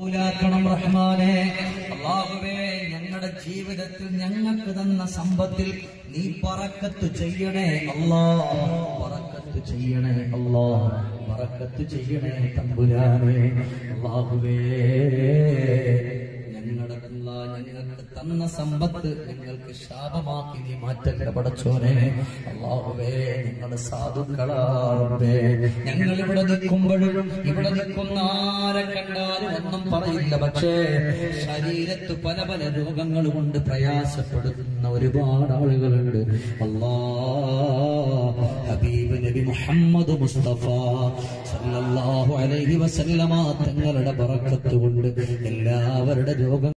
റഹ്മാനേ, അല്ലാഹുവേ, ഞങ്ങളുടെ ജീവിതത്തിൽ ഞങ്ങൾക്ക് തന്ന സമ്പത്തിൽ നീ ബറക്കത്ത് ചെയ്യണേ അല്ലാഹ്, ബറക്കത്ത് ചെയ്യണേ അല്ലാഹ്, ബറക്കത്ത് ചെയ്യണേ തമ്പുരാനേ. അല്ലാഹുവേ, ഞങ്ങൾക്ക് തന്ന സമ്പത്ത് ഞങ്ങൾക്ക് ശാപമാക്കി നീ മാറ്റണ്ട പടച്ചോനെ. അല്ലാഹുവേ, ഞങ്ങൾ സാധുക്കളാറേ. ഞങ്ങൾ ഇവിടെ നിൽക്കുമ്പോഴും ഇവിടെ നിൽക്കുന്ന ആരെ കണ്ടാലും ഒന്നും പറയില്ല, പക്ഷേ ശരീരത്ത് പല പല രോഗങ്ങൾ കൊണ്ട് പ്രയാസപ്പെടുന്ന ഒരുപാട് ആളുകളുണ്ട്. അല്ലാഹ്, ഹബീബ് നബി മുഹമ്മദ് മുസ്തഫ സല്ലല്ലാഹു അലൈഹി വസല്ലമ തങ്ങളുടെ ബറക്കത്ത് കൊണ്ട് എല്ലാവരുടെ രോഗം